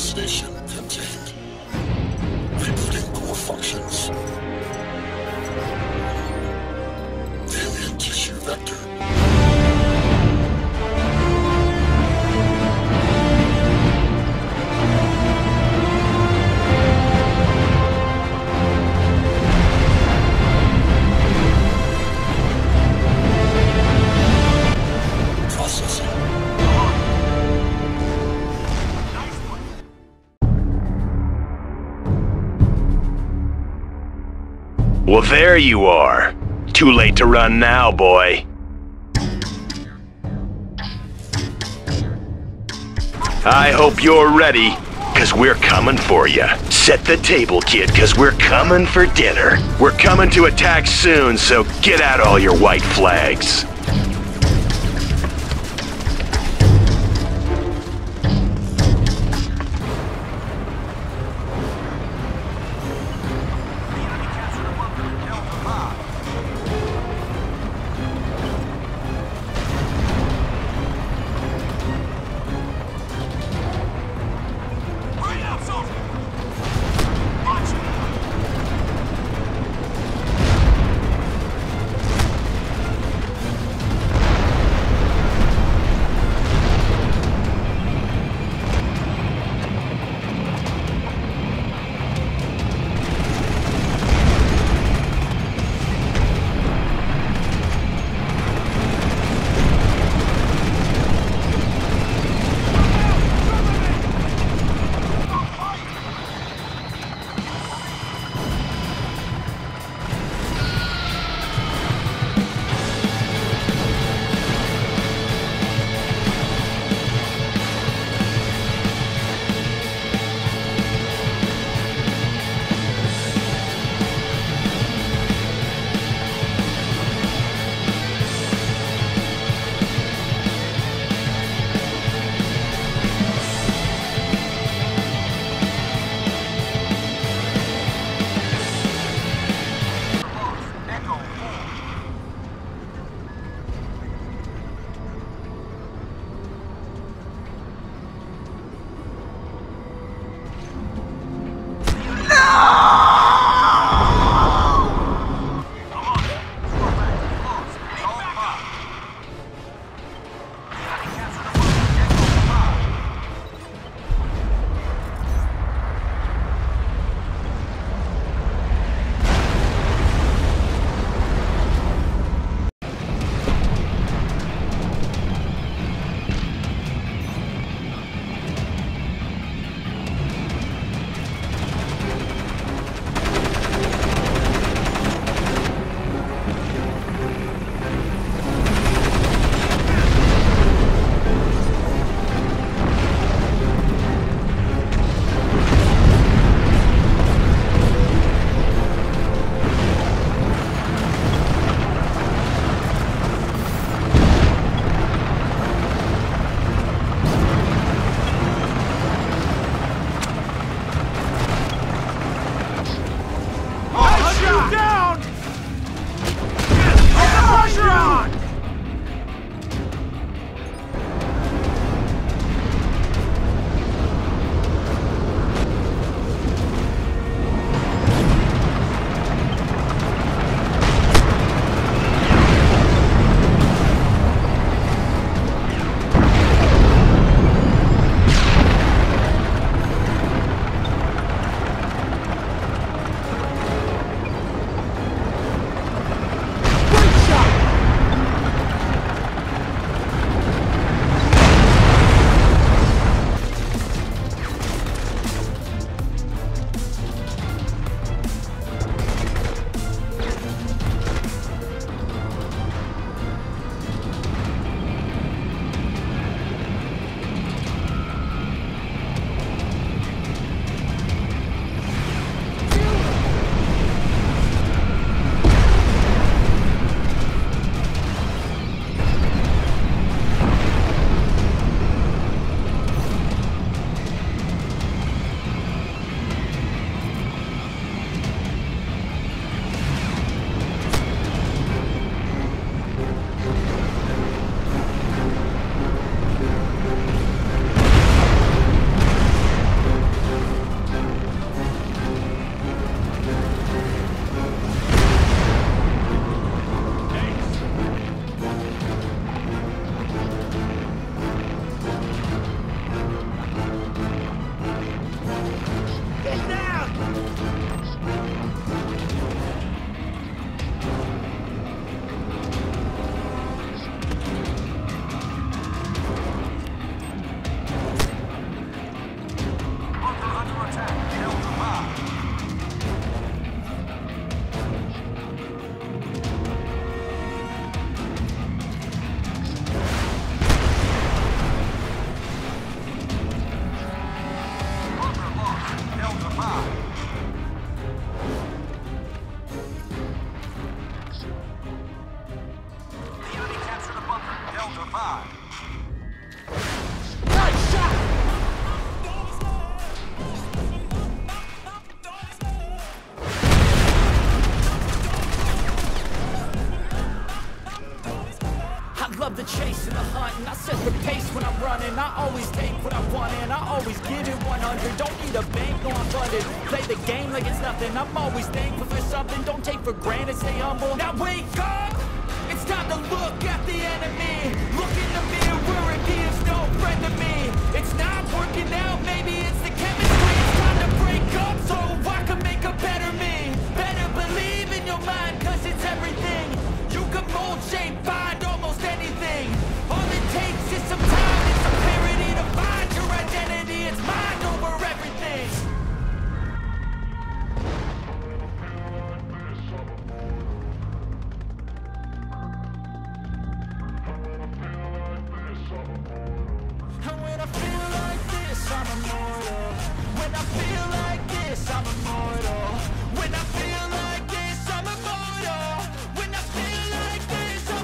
Destination contained. Rebooting core functions. Alien tissue vector. Well, there you are. Too late to run now, boy. I hope you're ready, 'cause we're coming for you. Set the table, kid, 'cause we're coming for dinner. We're coming to attack soon, so get out all your white flags. pace when I'm running. I always take what I want and I always give it 100. Don't need a bank, no I'm funded. Play the game like it's nothing. I'm always thankful for something. Don't take for granted, stay humble. Now wake up! It's time to look at the enemy. Look in the mirror and he is no friend to me. It's not working out, maybe it's the chemistry. It's time to break up so I can make a better me. Better believe in your mind, cause it's everything. You can mold, shape, find almost anything. All it takes is some time and some clarity to find your identity. It's mind over everything. And when I feel like this, I'm immortal. When I feel like this, I'm immortal. When I feel like this, I'm immortal. When I feel like this, I'm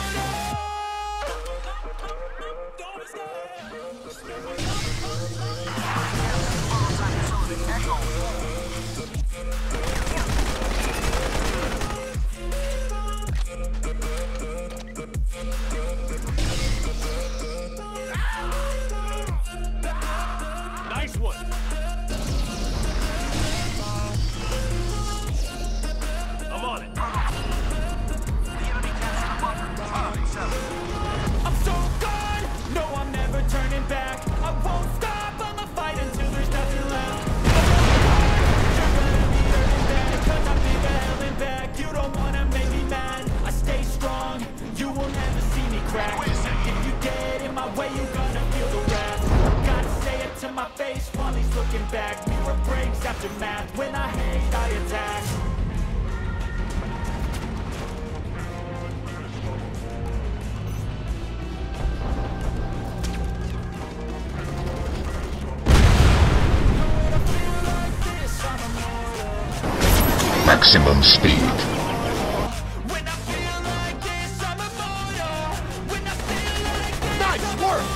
Nice one. I'm on it. I'm so gone. No, I'm never turning back. I won't stop. I'ma fight until there's nothing left. You're gonna be hurting bad, cause I've been to hell and back. You don't wanna make me mad. I stay strong. You will never see me crack. If you get in my way, you're gonna feel the wrath. Gotta say it to my face while he's looking back. Mirror breaks after math. When I hate, I attack. Maximum speed. When I feel like this, I'm immortal. When I feel like this, Nice work!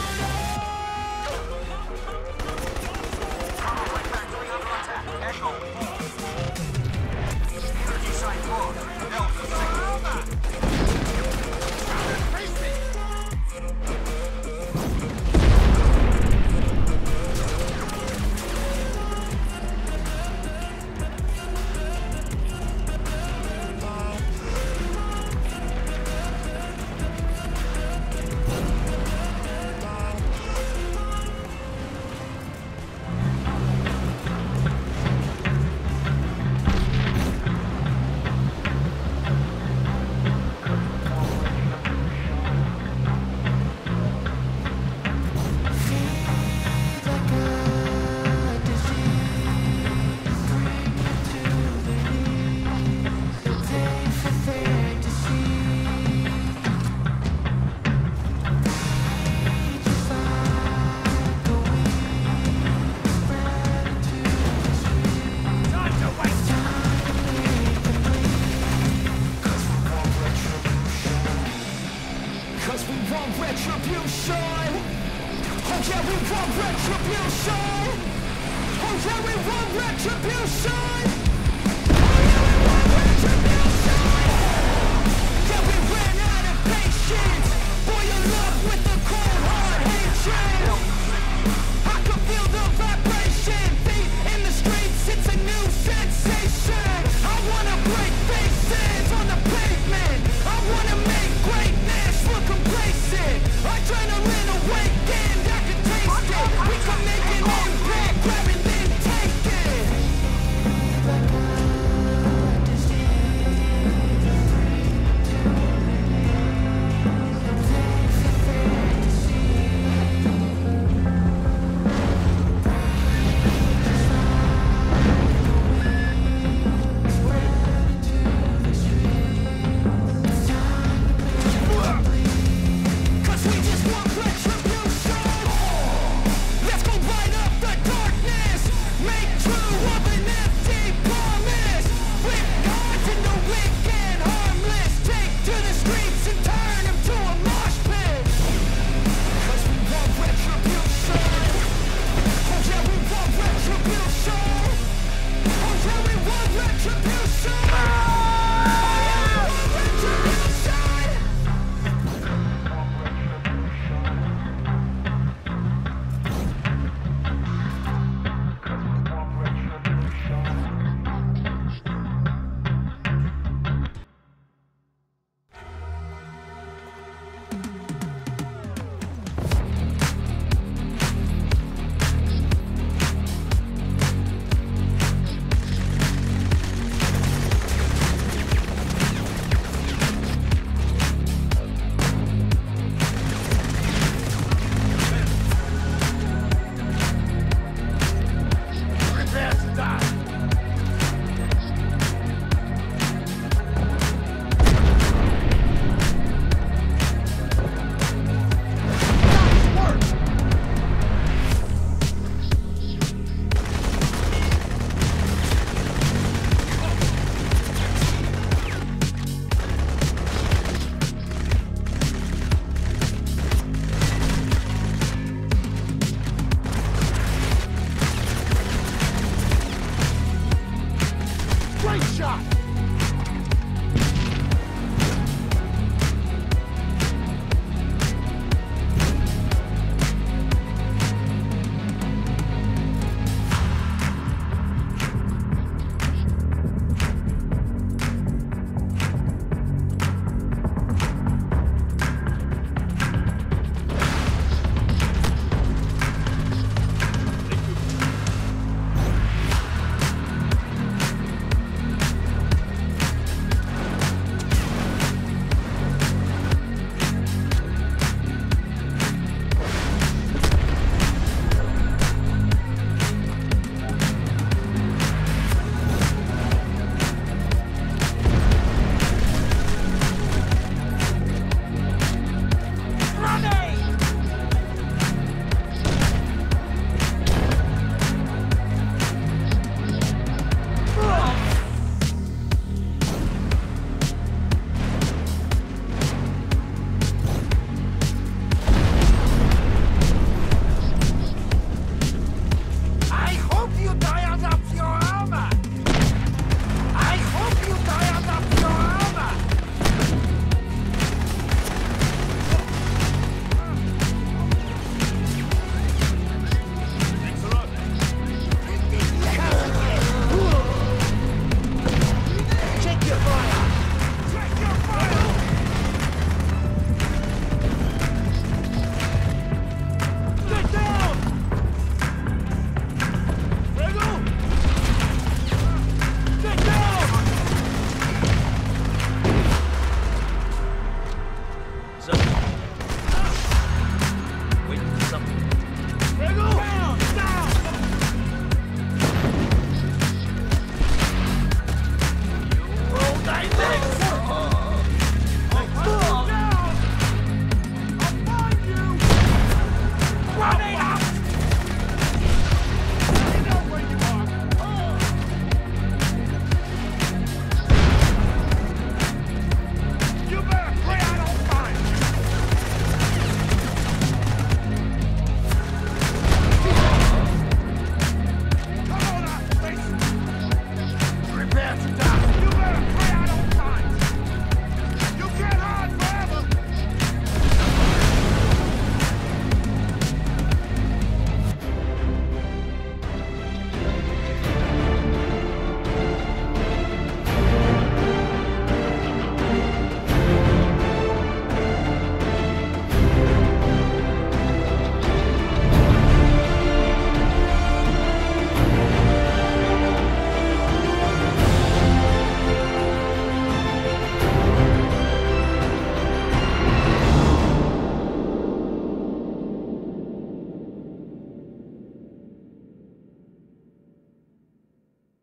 cause we want retribution. Oh yeah, we want retribution. Oh yeah, we want retribution. Oh yeah, we want retribution. Yeah, we ran out of patience.